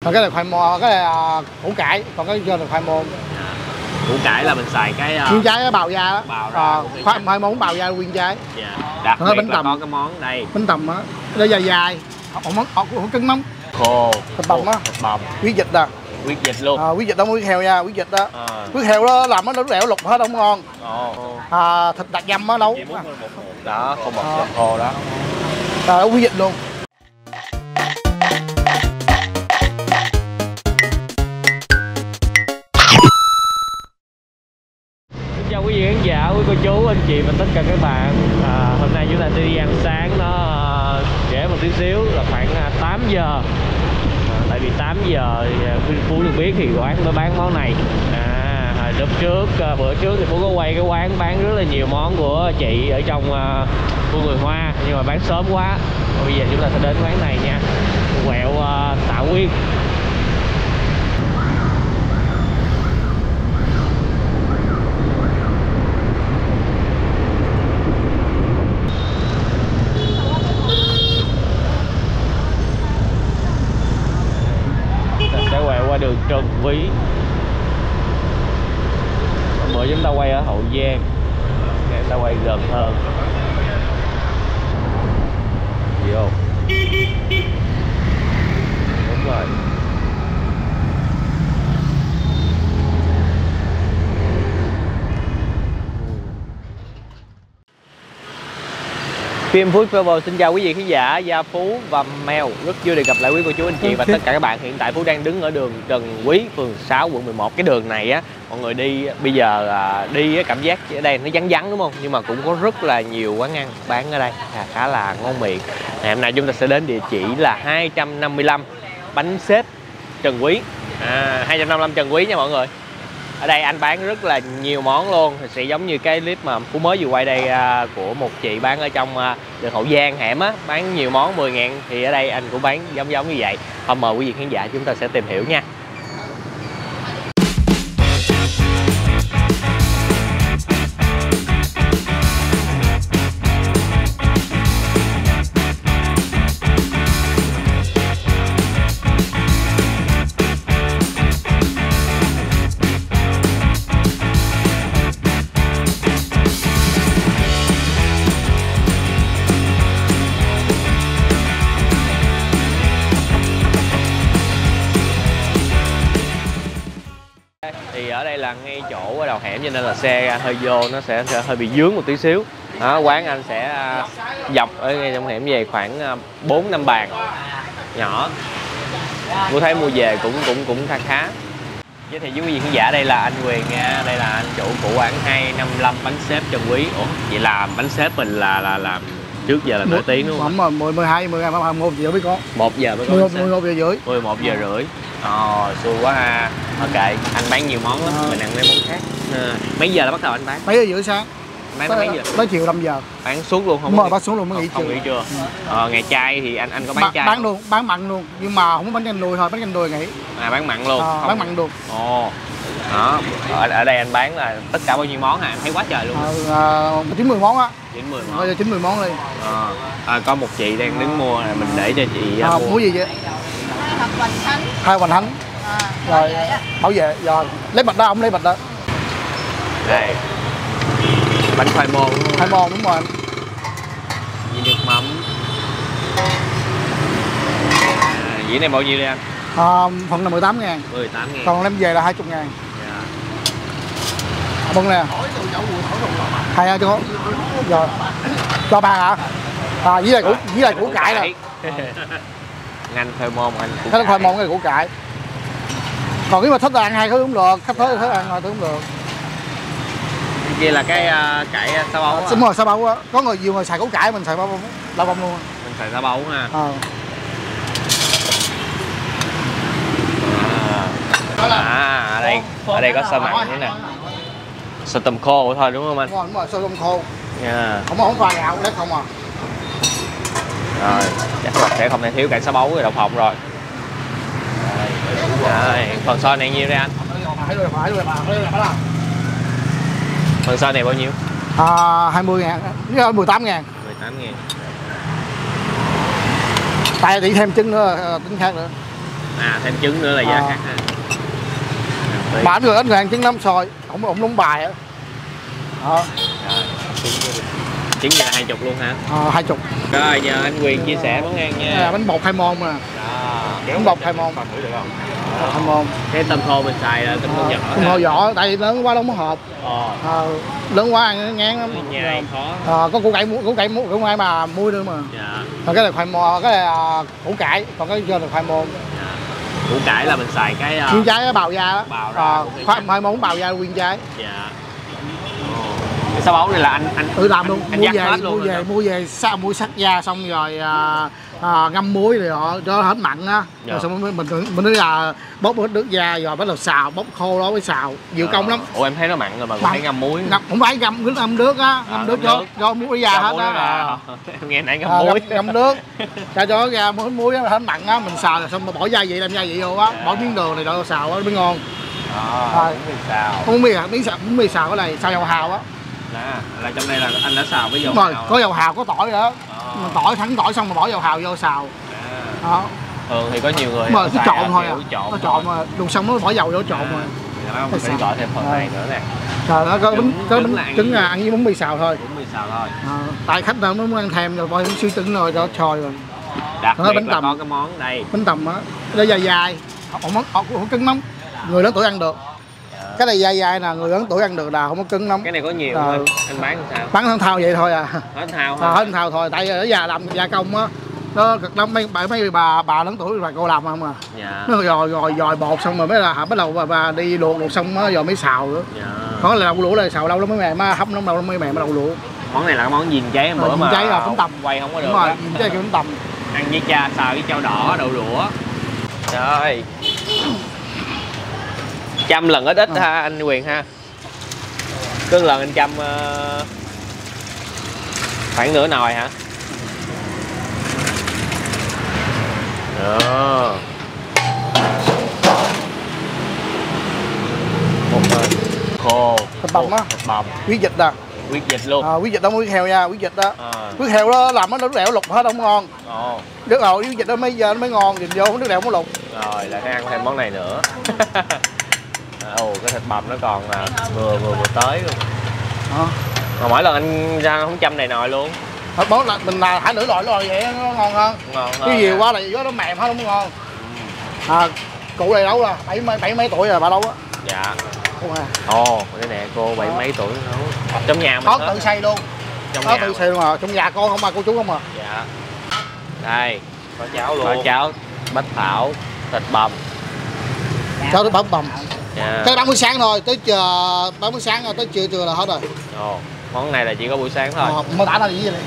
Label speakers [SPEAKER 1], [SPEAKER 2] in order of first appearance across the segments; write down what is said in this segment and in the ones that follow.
[SPEAKER 1] Còn cái này khoai môn, cái này củ cải, còn cái kia là khoai môn.
[SPEAKER 2] Củ cải là mình xài cái
[SPEAKER 1] nguyên trái cái bào da đó. Khoai môn bào da nguyên trái.
[SPEAKER 2] Dạ. Đặc biệt là có cái món đây.
[SPEAKER 1] Bánh tằm á, nó dài dài, không cứng lắm.
[SPEAKER 2] Khô.
[SPEAKER 1] Thịt bằm á.
[SPEAKER 2] Thịt bằm.
[SPEAKER 1] Huyết vịt à.
[SPEAKER 2] Huyết vịt luôn.
[SPEAKER 1] Huyết vịt đó, huyết heo nha, huyết vịt đó. Huyết heo đó làm nó lẻo lục hết không ngon. Thịt đặc dăm á nấu.
[SPEAKER 2] Đó, khô bột khô đó.
[SPEAKER 1] Huyết vịt luôn.
[SPEAKER 2] Chào quý vị khán giả, quý cô chú, anh chị và tất cả các bạn. Hôm nay chúng ta sẽ đi ăn sáng nó trễ một tí xíu là khoảng 8 giờ. Tại vì 8 giờ thì Phú được biết thì quán mới bán món này. Lúc trước, bữa trước thì Phú có quay cái quán bán rất là nhiều món của chị ở trong khu người Hoa, nhưng mà bán sớm quá. Bây giờ chúng ta sẽ đến quán này nha, quẹo Tạ Quyên. Sẽ quẹo qua đường Trần Quý. Bữa chúng ta quay ở Hậu Giang, chúng ta quay gần hơn. Gì không? Đúng rồi. Phim Food Travel xin chào quý vị khán giả, Gia Phú và Mèo. Rất vui được gặp lại quý cô chú anh chị và tất cả các bạn. Hiện tại Phú đang đứng ở đường Trần Quý, phường 6, quận 11. Cái đường này á, mọi người đi bây giờ đi cảm giác ở đây nó vắng vắng đúng không? Nhưng mà cũng có rất là nhiều quán ăn bán ở đây, khá là ngon miệng. Ngày hôm nay chúng ta sẽ đến địa chỉ là 255 bánh xếp Trần Quý. 255 Trần Quý nha mọi người. Ở đây anh bán rất là nhiều món luôn, sẽ giống như cái clip mà Phú mới vừa quay đây của một chị bán ở trong đường Hậu Giang hẻm á, bán nhiều món 10.000, thì ở đây anh cũng bán giống như vậy. Hôm mời quý vị khán giả chúng ta sẽ tìm hiểu nha. Thì ở đây là ngay chỗ ở đầu hẻm cho nên là xe hơi vô nó sẽ hơi bị vướng một tí xíu. Quán anh sẽ dọc ở ngay trong hẻm về khoảng 4-5 bàn nhỏ. Tôi thấy mua về cũng khá. Giới thiệu với quý vị khán giả, đây là anh Quyền nha, đây là anh chủ của quán 255 bánh xếp Trần Quý. Ủa, vậy là bánh xếp mình là làm trước giờ là nổi tiếng đúng không?
[SPEAKER 1] Đúng rồi, 12, 11 giờ mới có.
[SPEAKER 2] 1 giờ mới có.
[SPEAKER 1] 11 giờ rưỡi.
[SPEAKER 2] 11 giờ rưỡi. Xui quá ha. Ok, anh bán nhiều món lắm, mình ăn mấy món khác. Mấy giờ là bắt đầu anh bán?
[SPEAKER 1] Mấy giờ rưỡi sáng.
[SPEAKER 2] Bán tới mấy giờ?
[SPEAKER 1] Tới chiều 5 giờ.
[SPEAKER 2] Bán suốt luôn không?
[SPEAKER 1] Đúng rồi, bán xuống luôn mới nghỉ trưa.
[SPEAKER 2] Không nghỉ trưa. Ngày chay thì anh có bán chay?
[SPEAKER 1] Bán luôn, bán mặn luôn, nhưng mà không có bánh canh đùi thôi, bánh canh đùi nghỉ.
[SPEAKER 2] Bán mặn luôn.
[SPEAKER 1] Bán mặn luôn.
[SPEAKER 2] Đó. Ở đây anh bán là tất cả bao nhiêu món hả? Em thấy quá trời luôn.
[SPEAKER 1] 90 món á.
[SPEAKER 2] 90 món.
[SPEAKER 1] 90 món đi.
[SPEAKER 2] Có một chị đang đứng mua, mình để cho chị mua.
[SPEAKER 1] Mua gì vậy? 2 hoành thánh. Rồi bảo vệ rồi lấy bịch đó, ông lấy bịch đó.
[SPEAKER 2] Đây bánh khoai môn.
[SPEAKER 1] Khoai môn đúng rồi.
[SPEAKER 2] Dĩa nước mắm. Dĩa này bao nhiêu đây anh?
[SPEAKER 1] Phần là 18.000.
[SPEAKER 2] 18.000.
[SPEAKER 1] Còn đem về là 20.000. Vâng nè. Hay chưa? Rồi. Cho bà hả? Với lại củ cải nè.
[SPEAKER 2] Anh khoai môn anh.
[SPEAKER 1] Cái khoai môn cái củ cải. Còn nếu mà thích ăn hai thứ cũng được, khách tới thích ăn hai thứ cũng được.
[SPEAKER 2] Kia là cái cải sa bấu.
[SPEAKER 1] Đúng rồi, sa bấu á. Có nhiều người xài củ cải, mình xài bao bông luôn.
[SPEAKER 2] Mình xài sa bấu ha. Ở đây có sơ mặn thế nè. Sơ tôm khô thôi đúng không anh?
[SPEAKER 1] Đúng rồi, sơ tôm khô.
[SPEAKER 2] Yeah.
[SPEAKER 1] Không pha gạo đấy không à.
[SPEAKER 2] Rồi, chắc là sẽ không thể thiếu cải sa bấu rồi đậu phộng rồi. Phần xôi này nhiêu đây anh? Phần xôi này bao nhiêu?
[SPEAKER 1] 20.000, 18.000.
[SPEAKER 2] 18.000.
[SPEAKER 1] Tại chị thêm trứng nữa, trứng khác nữa.
[SPEAKER 2] À thêm trứng nữa là giá khác ha.
[SPEAKER 1] Bán người ít người ăn trứng lắm xôi, ổng đúng bài á. Đó.
[SPEAKER 2] Trứng như là 20 luôn hả?
[SPEAKER 1] 20.
[SPEAKER 2] Rồi nhờ anh Quyền chia sẻ món ăn nha.
[SPEAKER 1] Là bánh bột hai môn nè. Bánh bột hai môn. Hai môn.
[SPEAKER 2] Cái tôm khô mình xài là tôm khô vỏ.
[SPEAKER 1] Tôm khô vỏ, tại vì lớn quá đâu có hộp. Lớn quá ăn nó ngán lắm.
[SPEAKER 2] Nhai khó.
[SPEAKER 1] Có củ cải mà muối nữa mà.
[SPEAKER 2] Dạ.
[SPEAKER 1] Còn cái này khoai môn, cái này củ cải, còn cái kia là khoai môn.
[SPEAKER 2] Dạ. Củ cải là mình xài cái
[SPEAKER 1] nguyên trái đó, bào da đó. Khoai môn bào da nguyên trái.
[SPEAKER 2] Dạ. Cái sáu báu này là anh
[SPEAKER 1] làm luôn, mua về mua sắc da xong rồi ngâm muối rồi họ cho hết mặn á. Rồi xong mình nói là bốc hết nước da rồi bắt đầu xào, bốc khô đó mới xào, nhiều công lắm.
[SPEAKER 2] Ủa em thấy nó mặn rồi mà còn thấy ngâm muối.
[SPEAKER 1] Không phải ngâm nước á, ngâm nước cho muối da hết đó.
[SPEAKER 2] Em nghe nãy ngâm muối.
[SPEAKER 1] Ngâm nước cho ra muối hết mặn á, mình xào rồi xong mình bỏ gia vị, làm gia vị vô á, bỏ miếng đường này đổ xào á mới ngon. Bún mì xào cái này xào dầu hào á.
[SPEAKER 2] Là trong đây là anh đã xào với dầu
[SPEAKER 1] hào. Có dầu hào, có tỏi nữa. Mình thắng tỏi xong rồi bỏ dầu hào vô xào. Đó.
[SPEAKER 2] Thường thì có nhiều người
[SPEAKER 1] mà cứ trộn thôi
[SPEAKER 2] nó
[SPEAKER 1] trộn mà đun xong mới bỏ dầu vô trộn rồi.
[SPEAKER 2] Mình phải gọi thêm phần này nữa nè.
[SPEAKER 1] Trời ơi, có trứng ăn với bún mì xào thôi.
[SPEAKER 2] Bún mì xào thôi.
[SPEAKER 1] Tại khách nào nó muốn ăn thèm rồi, coi siêu trứng rồi cho trôi rồi.
[SPEAKER 2] Đặc biệt là có cái món đây.
[SPEAKER 1] Bánh tằm á, nó dài, không cứng lắm. Người lớn tuổi ăn được. Cái này dài nè, người lớn tuổi ăn được là không có cứng lắm.
[SPEAKER 2] Cái này có nhiều thôi, anh bán sao?
[SPEAKER 1] Bán thân thao vậy thôi à.
[SPEAKER 2] Hết thao
[SPEAKER 1] hả? Hết thao thôi, tại vì ở già làm gia công á, nó cực lắm, mấy bà lớn tuổi bà cô làm không à.
[SPEAKER 2] Dạ.
[SPEAKER 1] Nó dòi bột xong rồi mới là bắt đầu bà đi luộc xong á rồi mới xào nữa.
[SPEAKER 2] Dạ.
[SPEAKER 1] Có là đậu lũa này xào lâu lắm mới mềm, hấp lắm lâu mới mềm đậu lũa.
[SPEAKER 2] Món này là cái món diền cháy em bữa mà.
[SPEAKER 1] Cháy là bánh tằm.
[SPEAKER 2] Quay không có được.
[SPEAKER 1] Đúng rồi, diền cháy kiểu bánh tằm.
[SPEAKER 2] Ăn với cha xào với chao đỏ, đậu lũa. Trời. 100 lần ít ha anh Quyền ha. Cứ lần anh chăm khoảng nửa nồi hả? Đó. Một bên khô.
[SPEAKER 1] Thịt bằm á.
[SPEAKER 2] Thịt bằm.
[SPEAKER 1] Huyết vịt nè.
[SPEAKER 2] Huyết vịt luôn.
[SPEAKER 1] Huyết vịt đó huyết heo nha, huyết vịt đó. Huyết heo đó làm nó nước lèo lục hết không ngon. Nước lèo huyết vịt đó giờ nó mới ngon, nhìn vô nước lèo mới lục.
[SPEAKER 2] Rồi lại phải ăn thêm món này nữa. Ồ, cái thịt bằm nó còn vừa tới luôn. Mà mỗi lần anh ra không chăm này nồi luôn.
[SPEAKER 1] Món là mình thả nửa nồi vậy nó ngon hơn.
[SPEAKER 2] Ngon hơn.
[SPEAKER 1] Cái nhiều quá là nó mềm hết không ngon. Cụ này đâu là bảy mấy tuổi rồi bà đâu á.
[SPEAKER 2] Dạ. Ồ, cái nè cô bảy mấy tuổi nấu. Trong nhà mình
[SPEAKER 1] có tự xây luôn.
[SPEAKER 2] Có
[SPEAKER 1] tự xây luôn à. Trong nhà con không mà cô chú không à.
[SPEAKER 2] Dạ. Đây, có cháo luôn. Có cháo, bánh thảo, thịt bằm.
[SPEAKER 1] Cháo thịt bằm.
[SPEAKER 2] Yeah.
[SPEAKER 1] Tới 30 sáng thôi, tới 30 sáng rồi, tới trưa là hết rồi.
[SPEAKER 2] Món này là chỉ có buổi sáng thôi.
[SPEAKER 1] Mô tả là gì vậy?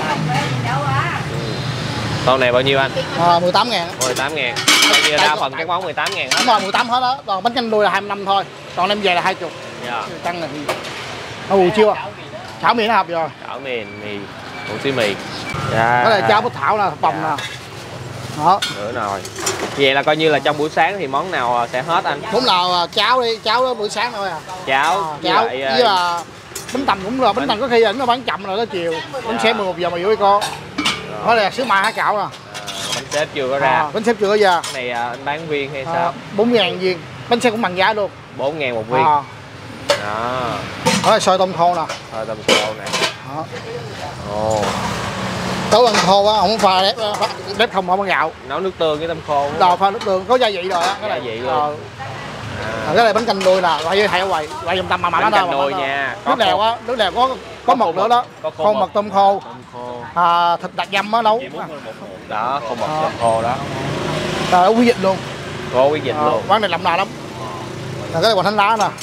[SPEAKER 2] Con này bao nhiêu anh?
[SPEAKER 1] 18.000.
[SPEAKER 2] 18.000. Coi như đa phần các món 18.000 hết.
[SPEAKER 1] Đúng rồi, 18 hết đó. Còn bánh canh đùi là 25 thôi. Còn em về là 20.
[SPEAKER 2] Dạ.
[SPEAKER 1] Căng là buổi chiều à? Chảo mì nó hợp rồi.
[SPEAKER 2] Chảo mì, một xí mì.
[SPEAKER 1] Cái này cháo bánh thảo nè, bằm nè. Đó.
[SPEAKER 2] Nửa nồi. Vậy là coi như là trong buổi sáng thì món nào sẽ hết anh?
[SPEAKER 1] Đúng là cháo đi, cháo đó buổi sáng thôi à.
[SPEAKER 2] Cháo
[SPEAKER 1] với là bánh tằm cũng là bánh tằm có khi nó bán chậm rồi đó chiều. Bánh xếp 11 giờ mà vui con. Đó là sữa mai hả cạo nè.
[SPEAKER 2] Bánh xếp chưa có ra.
[SPEAKER 1] Bánh xếp chưa có ra.
[SPEAKER 2] Cái này anh bán viên hay sao?
[SPEAKER 1] 4.000 viên. Bánh xếp cũng bằng giá luôn.
[SPEAKER 2] 4.000 một viên. Đó.
[SPEAKER 1] Đó là xôi tôm khô nè.
[SPEAKER 2] Xôi tôm khô nè.
[SPEAKER 1] Đó.
[SPEAKER 2] Ồ.
[SPEAKER 1] Tôm khô á, không pha đép không có gạo.
[SPEAKER 2] Nấu nước tương với tôm khô.
[SPEAKER 1] Đồ pha nước tương, có gia vị rồi á.
[SPEAKER 2] Gia vị luôn.
[SPEAKER 1] Cái này bánh canh đuôi nè, loại với heo quầy, loại dòng tăm mà
[SPEAKER 2] bánh canh đuôi nha.
[SPEAKER 1] Nước lèo á, nước lèo có mực nữa đó. Khô mực tôm khô. Thịt đặc dăm á nấu.
[SPEAKER 2] Đó, khô mực tôm khô đó.
[SPEAKER 1] Rồi quý vịt luôn.
[SPEAKER 2] Có quý vịt luôn.
[SPEAKER 1] Quán này lắm nè lắm. Cái này còn thánh lá nè.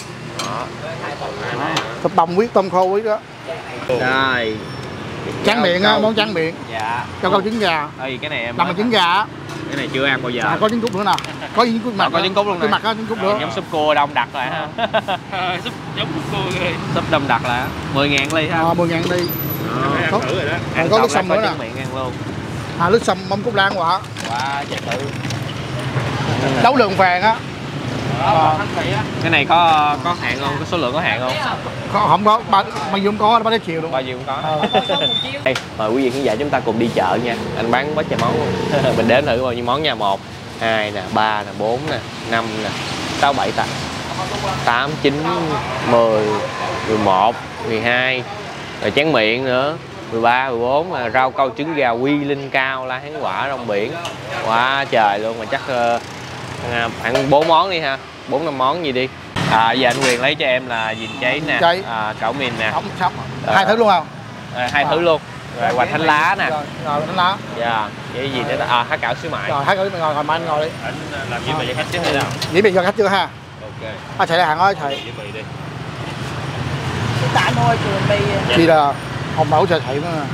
[SPEAKER 1] Thịt bằm huyết tôm khô huyết đó.
[SPEAKER 2] Đây.
[SPEAKER 1] Tráng miệng á, món tráng miệng.
[SPEAKER 2] Dạ.
[SPEAKER 1] Cho câu trứng gà.
[SPEAKER 2] Cái này em
[SPEAKER 1] làm bằng trứng gà á.
[SPEAKER 2] Cái này chưa ăn bao giờ.
[SPEAKER 1] Có trứng cút nữa nè. Có trứng cút mặt.
[SPEAKER 2] Có trứng cút luôn nè.
[SPEAKER 1] Mặt có trứng cút nữa.
[SPEAKER 2] Giống súp cua đông đặc rồi ha.
[SPEAKER 3] Súp giống súp cua rồi.
[SPEAKER 2] Súp đông đặc là 10.000 ly ha.
[SPEAKER 1] 10.000 ly.
[SPEAKER 3] Ăn thử rồi đó.
[SPEAKER 1] Có nước sâm nữa nè.
[SPEAKER 2] Miệng ăn luôn.
[SPEAKER 1] Nước sâm mâm cúc lan quả.
[SPEAKER 2] Wow, chết thử.
[SPEAKER 1] Đấu lượng vàng á.
[SPEAKER 2] Cái này có hạn không? Có số lượng có hạn không?
[SPEAKER 1] Không có, bao nhiêu cũng có, bao nhiêu chiều luôn.
[SPEAKER 2] Bao nhiêu cũng có. Đây, mời quý vị khán giả chúng ta cùng đi chợ nha. Anh bán quá trời món luôn. Mình đếm thử bao nhiêu món nha. 1, 2 nè, 3 nè, 4 nè, 5 nè, 6, 7, 8, 9, 10, 11, 12. Rồi tráng miệng nữa, 13, 14, rau câu trứng gà, quy linh cao, la hán quả, rong biển. Quá trời luôn, mà chắc khoảng 4 món đi ha, 4-5 món gì đi. Giờ anh Quyền lấy cho em là dìn cháy nè, cảo mìn nè,
[SPEAKER 1] sống. Hai thứ luôn không?
[SPEAKER 2] Hai thứ luôn. Rồi hoành thánh lá nè.
[SPEAKER 1] Rồi thánh lá.
[SPEAKER 2] Dạ, cái gì nữa? Há cảo xíu mại.
[SPEAKER 1] Rồi há cảo ngồi mai anh ngồi đi.
[SPEAKER 3] Anh làm gì mà cho khách chứ hay nào?
[SPEAKER 1] Nghĩ bị cho khách chưa ha?
[SPEAKER 3] Ok.
[SPEAKER 1] Thầy hàng ơi thầy.
[SPEAKER 3] Với mì đi.
[SPEAKER 4] Tại thôi trường mì.
[SPEAKER 1] Chị là ông mẫu cho thầy nữa.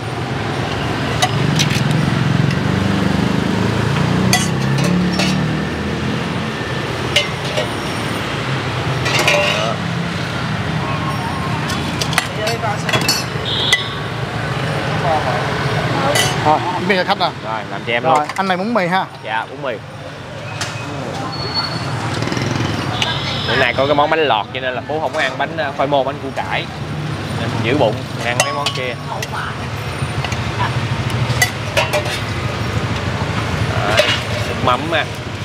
[SPEAKER 1] Rồi, mì cho khách nè.
[SPEAKER 2] Rồi, làm cho em
[SPEAKER 1] Rồi,
[SPEAKER 2] luôn.
[SPEAKER 1] anh này muốn mì ha?
[SPEAKER 2] Dạ, uống mì. Bữa nay có cái món bánh lọt cho nên là Phú không có ăn bánh khoai môn, bánh củ cải. Nên giữ bụng, ăn mấy món kia. Rồi, nước mắm ha.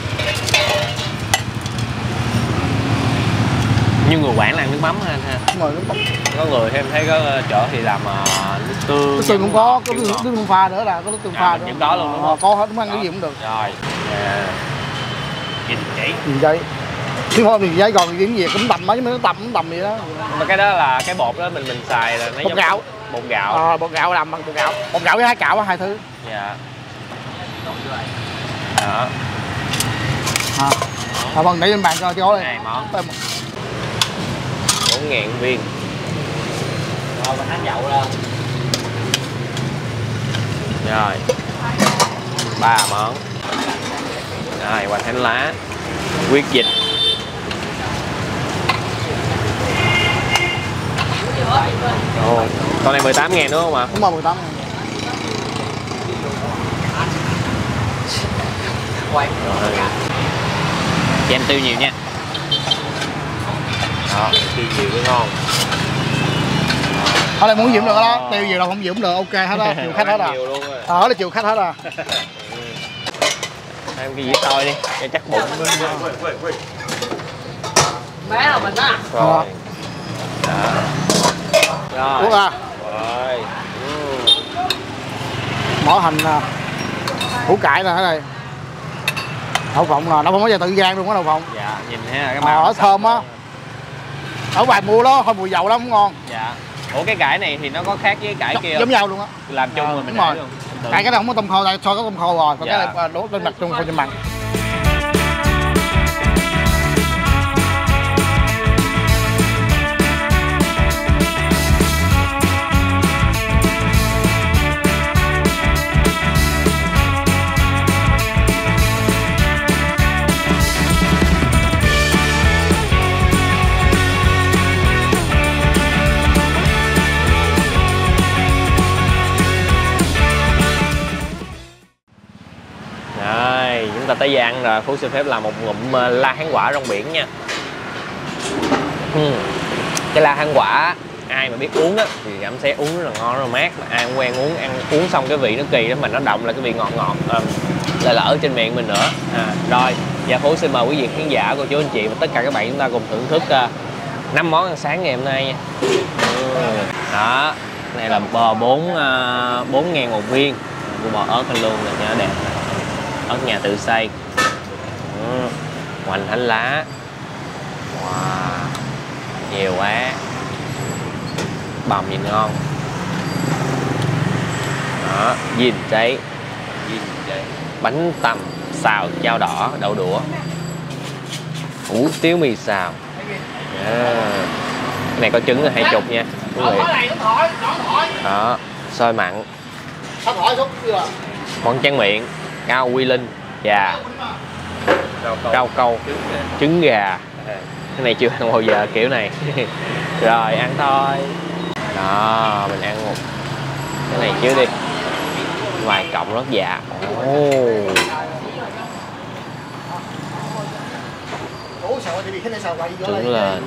[SPEAKER 2] Như người Quảng là ăn nước mắm ha anh ha.
[SPEAKER 1] Đúng rồi, nước mắm.
[SPEAKER 2] Có người em thấy có chỗ thì làm nước tương.
[SPEAKER 1] Nước tương cũng có nước tương pha nữa là có nước tương pha nữa.
[SPEAKER 2] Những đó luôn đúng không?
[SPEAKER 1] Có hết, muốn ăn cái gì cũng được.
[SPEAKER 2] Rồi. Nhìn vậy.
[SPEAKER 1] Nhìn giấy. Chứ không thì giấy còn cái gì cũng tầm mấy mới nó tầm vậy đó.
[SPEAKER 2] Mà cái đó là cái bột đó mình xài là nó
[SPEAKER 1] Bột gạo.
[SPEAKER 2] Bột gạo.
[SPEAKER 1] Bột gạo làm bằng bột gạo. Bột gạo với há cảo hai thứ.
[SPEAKER 2] Dạ. Đó.
[SPEAKER 1] Vâng, để lên bàn cho chỗ đây.
[SPEAKER 2] 2 món. 4.000 viên. Rồi mình ăn dậu lên. Rồi. 3 món. Rồi hoành thánh lá. Huyết dịch. Con này 18.000 đúng không ạ?
[SPEAKER 1] Đúng rồi, 18.000.
[SPEAKER 2] Rồi. Cho em tiêu nhiều nha. Đó, tiêu nhiều mới ngon.
[SPEAKER 1] Thôi lại muốn dưỡng được đó, tiêu nhiều đâu không dưỡng được, ok hết đó, chịu khách hết à. Là chịu khách hết à.
[SPEAKER 2] Thêm cái dĩa xôi đi, cho chắc bụng.
[SPEAKER 4] Bé là mình á.
[SPEAKER 2] Rồi. Đó. Rồi.
[SPEAKER 1] Uống à.
[SPEAKER 2] Rồi.
[SPEAKER 1] Mỏ hành nè. Củ cải nè, cái này. Đậu phộng nè, đậu phộng có giờ tự gian luôn á đậu phộng.
[SPEAKER 2] Dạ, nhìn thấy cái màu
[SPEAKER 1] thơm á. Ở ngoài mua đó, thôi mùi dầu lắm, ngon.
[SPEAKER 2] Dạ. Ủa cái cải này thì nó có khác với cải kia
[SPEAKER 1] giống nhau luôn á.
[SPEAKER 2] làm chung rồi mình
[SPEAKER 1] đúng rồi.
[SPEAKER 2] luôn.
[SPEAKER 1] Cải cái này không có tôm khô, tại cho có tôm khô rồi, còn
[SPEAKER 2] dạ.
[SPEAKER 1] cái này đổ lên mặt chung không cho mặn.
[SPEAKER 2] Chúng ta tới giờ ăn rồi, Phú xin phép làm một ngụm la hán quả rong biển nha. Cái la hán quả ai mà biết uống á thì cảm thấy uống rất là ngon, rất là mát. Mà ai cũng quen uống, uống xong cái vị nó kỳ đó, mà nó đậm là cái vị ngọt ngọt lại là ở trên miệng mình nữa. Rồi giờ Phú xin mời quý vị khán giả, cô chú anh chị và tất cả các bạn chúng ta cùng thưởng thức 5 món ăn sáng ngày hôm nay nha. Đó, cái này là bò 4.000 một viên, bò ớt lên luôn nè, cho nó đẹp nè. Ớt nhà tự xây. Hoành thánh lá. Wow, nhiều quá. Bằm nhìn ngon. Đó, dìn cháy. Bánh tằm xào chao đỏ đậu đũa. Hủ tiếu mì xào. Cái này có trứng là 20 nha quý vị. Đó, xôi mặn. Món tráng miệng, cao quy linh và rau câu, trứng gà. Cái này chưa ăn bao giờ kiểu này. Rồi ăn thôi. Đó, mình ăn một cái này trước đi. Ngoài cọng rất dạ. Trứng lên.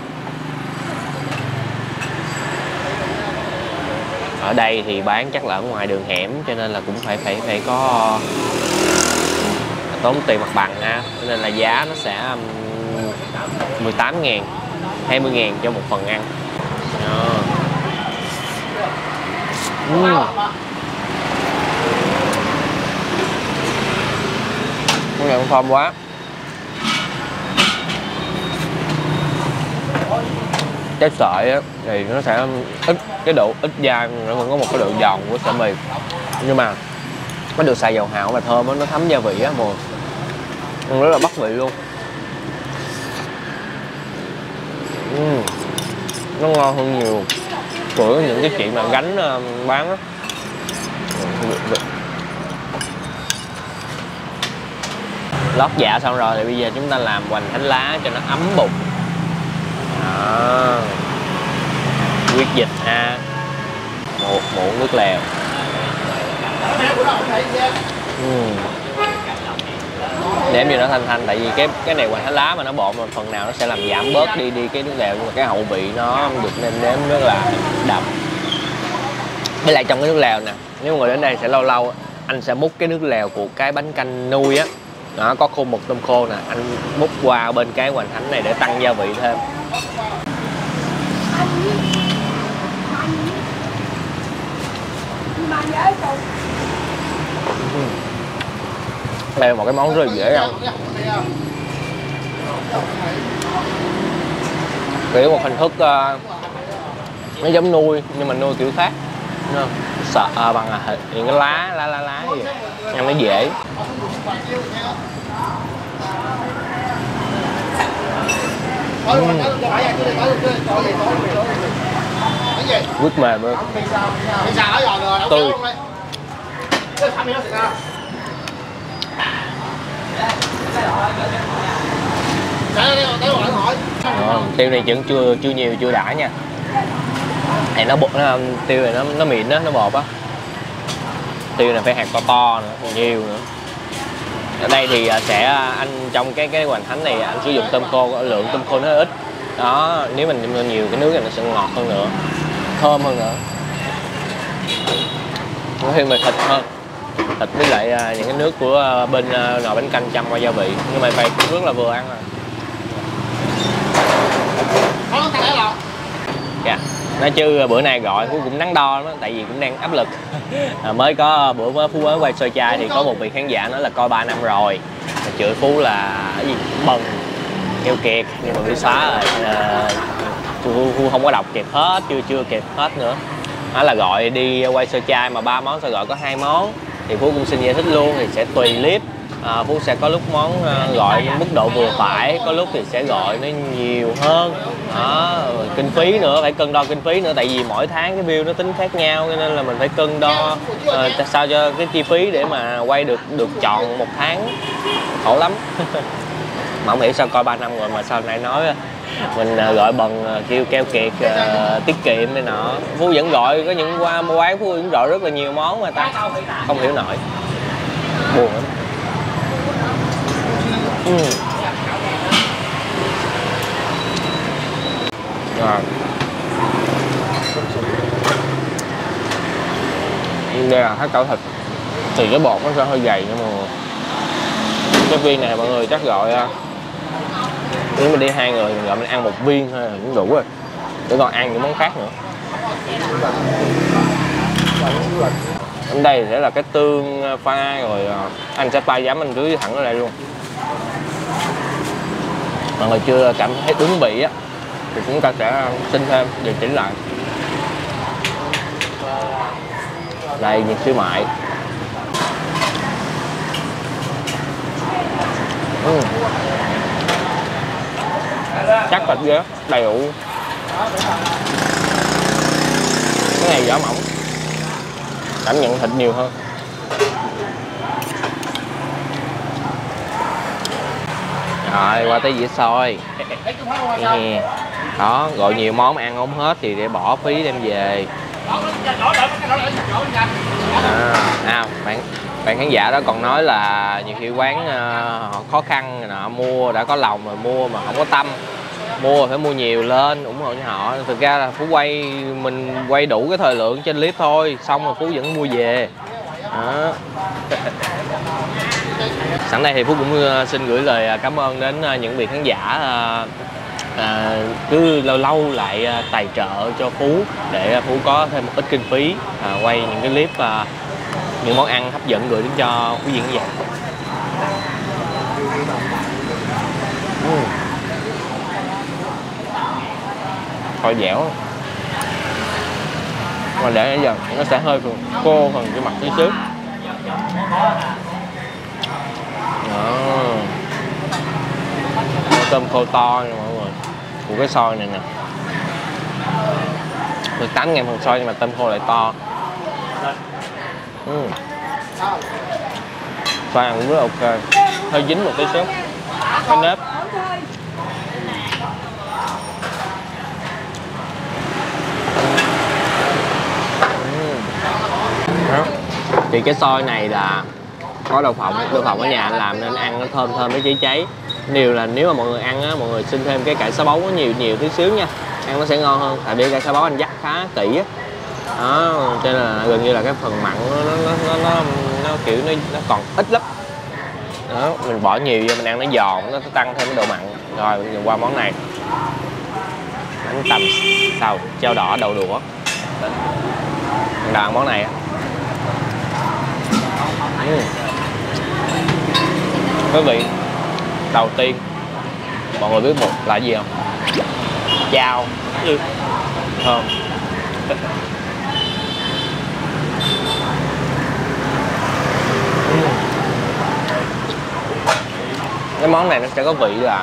[SPEAKER 2] Ở đây thì bán chắc là ở ngoài đường hẻm cho nên là cũng phải có tốn tiền mặt bằng ha, nên là giá nó sẽ 18.000, 20.000 cho một phần ăn. Cái này thơm quá. Cái sợi á thì nó sẽ ít cái độ ít dai, nó vẫn có một cái độ giòn của sợi mì, nhưng mà nó được xài dầu hào và thơm á, nó thấm gia vị á, mùi rất là bắt vị luôn. Nó ngon hơn nhiều của những cái chị mà gánh bán á. Lót dạ xong rồi thì bây giờ chúng ta làm hoành thánh lá cho nó ấm bụng. Quyết dịch ha, một muỗng nước lèo. Nếm cho nó thanh thanh, tại vì cái này hoành thánh lá mà nó bộn mà phần nào nó sẽ làm giảm bớt đi cái nước lèo, nhưng mà cái hậu vị nó được nêm rất là đậm. Với lại trong cái nước lèo nè, nếu mà người đến đây sẽ lâu lâu anh sẽ múc cái nước lèo của cái bánh canh nuôi á, nó có khô mực tôm khô nè, anh múc qua bên cái hoành thánh này để tăng gia vị thêm. Đây là một cái món rất là dễ ăn, kiểu một hình thức nó giống nuôi nhưng mà nuôi kiểu khác, sợ bằng những cái lá gì ăn nó dễ. Quýt mềm luôn, tươi. Tiêu này vẫn chưa nhiều, chưa đã nha. Này nó bột, tiêu này nó mịn đó, nó bột á. Tiêu này phải hạt to nữa, nhiều nữa. Ở đây thì sẽ anh trong cái hoành thánh này anh sử dụng tôm khô, lượng tôm khô nó ít. Đó, nếu mình nhiều cái nước này nó sẽ ngọt hơn nữa, thơm hơn nữa. Có thêm về thịt hơn, thịt với lại những cái nước của bên nồi bánh canh chăm qua gia vị, nhưng mà vậy cũng rất là vừa ăn rồi. Dạ, nói chứ bữa nay gọi Phú cũng đắn đo đó, tại vì cũng đang áp lực. Mới có bữa Phú mới quay soi chai thì có một vị khán giả nói là coi 3 năm rồi, chửi Phú là cái gì bần, keo kiệt, nhưng mà bị xóa rồi. Phú không có đọc kịp hết, chưa kịp hết nữa. Đó là gọi đi quay soi chai mà 3 món sao gọi có 2 món thì Phú cũng xin giải thích luôn, thì sẽ tùy clip. Phú sẽ có lúc món gọi mức độ vừa phải, có lúc thì sẽ gọi nó nhiều hơn. Đó, kinh phí nữa, phải cân đo kinh phí nữa, tại vì mỗi tháng cái view nó tính khác nhau, cho nên là mình phải cân đo sao cho cái chi phí để mà quay được trọn một tháng, khổ lắm. Mà không hiểu sao coi 3 năm rồi mà sao nãy nói mình gọi bằng kêu keo kiệt, tiết kiệm này nọ. Phú vẫn gọi, có những quán Phú vẫn gọi rất là nhiều món mà ta không hiểu nổi, buồn lắm. Rồi. Đây là hắc cảo thịt, thì cái bột nó sẽ hơi dày, nhưng mà cái viên này mọi người chắc gọi nếu mình đi 2 người mình gọi mình ăn 1 viên thôi là cũng đủ rồi, để còn ăn những món khác nữa. Ở đây sẽ là cái tương pha, rồi anh sẽ pha giấm, anh cứ thẳng ở đây luôn. Mọi người chưa cảm thấy đúng vị á thì chúng ta sẽ xin thêm, điều chỉnh lại. Đây nhiệt xíu mại. Chắc thịt ghê, đầy đủ. Cái này vỏ mỏng, cảm nhận thịt nhiều hơn. Rồi qua tới dĩa xôi. Đó, gọi nhiều món mà ăn không hết thì để bỏ phí đem về. Bạn khán giả đó còn nói là nhiều khi quán họ khó khăn nọ, mua đã có lòng rồi mua mà không có tâm, mua phải mua nhiều lên ủng hộ cho họ. Thực ra là Phú mình quay đủ cái thời lượng trên clip thôi, xong rồi Phú vẫn mua về. Đó. Sẵn đây thì Phú cũng xin gửi lời cảm ơn đến những vị khán giả cứ lâu lâu lại tài trợ cho Phú để Phú có thêm một ít kinh phí quay những cái clip những món ăn hấp dẫn gửi đến cho quý vị khán giả. Thôi dẻo mà để nãy giờ nó sẽ hơi khô phần cái mặt tí xíu. Tôm khô to nha mọi người, của cái xôi này nè, 18.000 phần xôi nhưng mà tôm khô lại to. Xôi ăn cũng rất ok, hơi dính một tí xíu cái nếp. Thì cái xôi này là có đậu phộng ở nhà anh làm nên ăn nó thơm với cháy cháy. Nếu mà mọi người ăn á, mọi người xin thêm cái cải xá bấu nhiều tí xíu nha, ăn nó sẽ ngon hơn. Tại vì cải xá bấu anh dắt khá kỹ á, đó cho nên là gần như là cái phần mặn nó kiểu nó còn ít lắm. Đó, mình bỏ nhiều vô mình ăn nó giòn, nó tăng thêm cái độ mặn. Rồi mình qua món này, bánh tằm xào chao đỏ đậu đũa. Đào món này á. Quý vị, đầu tiên mọi người biết một là gì không? Chao thơm. Cái món này nó sẽ có vị là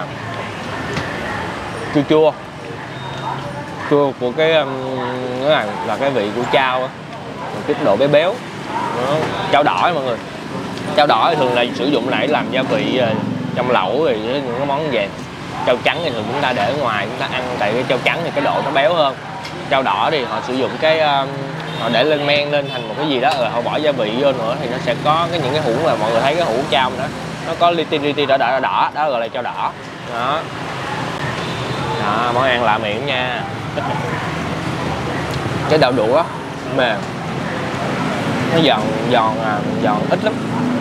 [SPEAKER 2] chua của cái là cái vị của chao á, chút độ béo. Chao đỏ mọi người, chao đỏ thì thường là sử dụng lại làm gia vị trong lẩu rồi những cái món về. Chao trắng thì thường chúng ta để ở ngoài chúng ta ăn, tại cái chao trắng thì cái độ nó béo hơn. Chao đỏ thì họ sử dụng cái họ để lên men lên thành một cái gì đó rồi họ bỏ gia vị vô nữa thì nó sẽ có những cái hũ là mọi người thấy cái hũ chao đó nó có li ti đỏ đó gọi là chao đỏ đó. Đó, món ăn lạ miệng nha. Cái đậu đũa mềm, nó giòn ít lắm.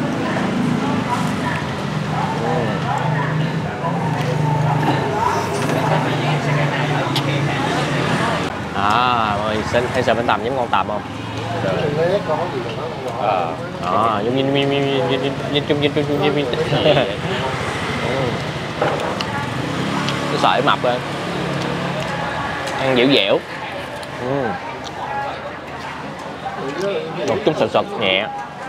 [SPEAKER 2] Mọi người hay sợ bánh tằm giống con tằm không? Giống như cái sợi mập lên, ăn dẻo dẻo. Một chút sật nhẹ.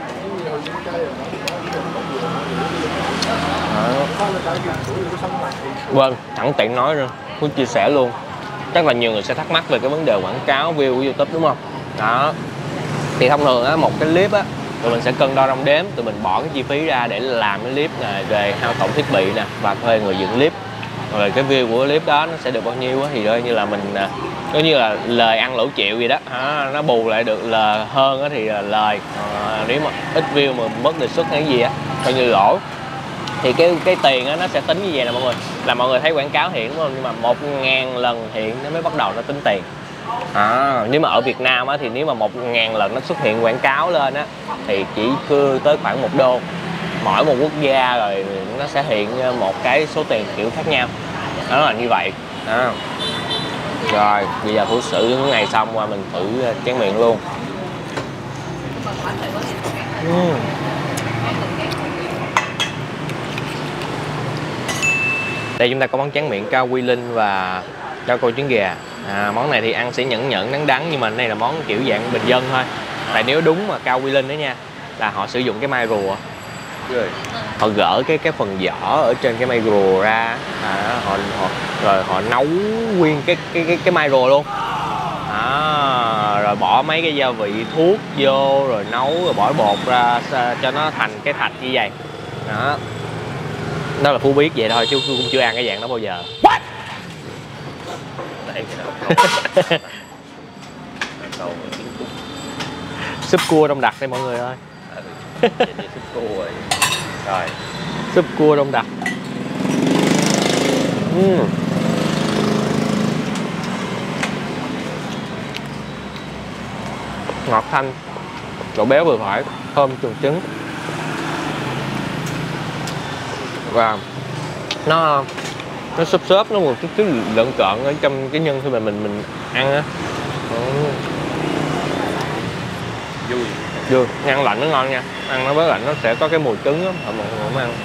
[SPEAKER 2] Quên thẳng tiện nói rồi, muốn chia sẻ luôn. Chắc là nhiều người sẽ thắc mắc về cái vấn đề quảng cáo view của YouTube đúng không? Đó. Thì thông thường á, một cái clip á, tụi mình sẽ cân đo đong đếm, tụi mình bỏ cái chi phí ra để làm cái clip này về hao tổn thiết bị nè và thuê người dựng clip. Rồi cái view của clip đó nó sẽ được bao nhiêu á, thì coi như là mình coi như là lời ăn lỗ chịu gì đó, nó bù lại được là hơn á thì là lời. Nếu mà ít view mà mất đề xuất hay cái gì á coi như lỗ. Thì cái tiền á nó sẽ tính như vậy nè mọi người, là mọi người thấy quảng cáo hiện đúng không, nhưng mà 1.000 lần hiện nó mới bắt đầu nó tính tiền. Nếu mà ở Việt Nam á thì nếu mà 1.000 lần nó xuất hiện quảng cáo lên á thì chỉ cưa tới khoảng $1. Mỗi một quốc gia rồi nó sẽ hiện một cái số tiền kiểu khác nhau, đó là như vậy. Rồi bây giờ Phú xử những ngày xong qua mình thử tráng miệng luôn. Đây chúng ta có món tráng miệng cao quy linh và rau câu trứng gà. Món này thì ăn sẽ nhẫn đắng nhưng mà đây là món kiểu dạng bình dân thôi. Tại nếu đúng mà cao quy linh đó nha, là họ sử dụng cái mai rùa. Họ gỡ cái phần vỏ ở trên cái mai rùa ra, rồi họ nấu nguyên cái mai rùa luôn. Rồi bỏ mấy cái gia vị thuốc vô rồi nấu rồi bỏ bột ra cho nó thành cái thạch như vậy. Đó là Phú biết vậy thôi chứ cũng chưa ăn cái dạng đó bao giờ. What? Súp cua đông đặc đây mọi người ơi.
[SPEAKER 3] Súp cua rồi.
[SPEAKER 2] Súp cua đông đặc. Ngọt thanh, độ béo vừa phải, thơm trùng trứng. và nó xốp nó một chút lợn cợn ở trong cái nhân khi mà mình ăn á. Vui, ăn lạnh nó ngon nha, ăn nó với lạnh nó sẽ có cái mùi cứng á, mọi người không ăn.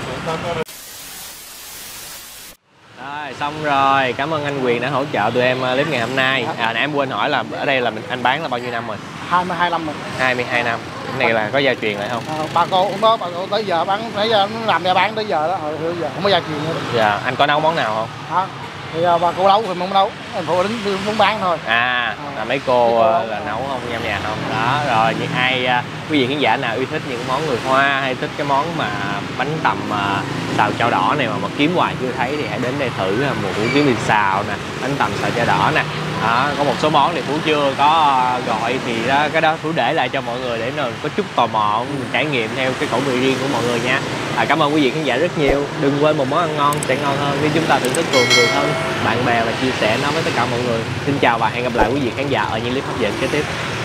[SPEAKER 2] Rồi, xong rồi, cảm ơn anh Quyền đã hỗ trợ tụi em clip ngày hôm nay. Nãy em quên hỏi là ở đây là anh bán là bao nhiêu năm rồi?
[SPEAKER 1] 22 năm rồi.
[SPEAKER 2] 22 năm. Cái này là có gia truyền lại không?
[SPEAKER 1] Bà cô cũng đó, bà cô tới giờ bán, tới giờ nó làm ra bán tới giờ đó, hồi giờ không có gia truyền nữa.
[SPEAKER 2] Dạ, anh có nấu món nào không?
[SPEAKER 1] Hả? Thì bà cô nấu thì không nấu, em phụ đứng muốn bán thôi.
[SPEAKER 2] Là mấy cô là nấu không, trong nhà không? Đó, rồi những ai quý vị khán giả nào yêu thích những món người Hoa hay thích cái món mà bánh tằm xào chao đỏ này mà kiếm hoài chưa thấy thì hãy đến đây thử một hủ tiếu mì xào nè, bánh tằm xào chao đỏ nè. Đó, có một số món thì Phú chưa có gọi thì đó, cái đó Phú để lại cho mọi người để nào có chút tò mò trải nghiệm theo cái khẩu vị riêng của mọi người nha. Cảm ơn quý vị khán giả rất nhiều. Đừng quên một món ăn ngon sẽ ngon hơn khi chúng ta thưởng thức cùng người thân, bạn bè và chia sẻ nó với tất cả mọi người. Xin chào và hẹn gặp lại quý vị khán giả ở những clip hấp dẫn kế tiếp.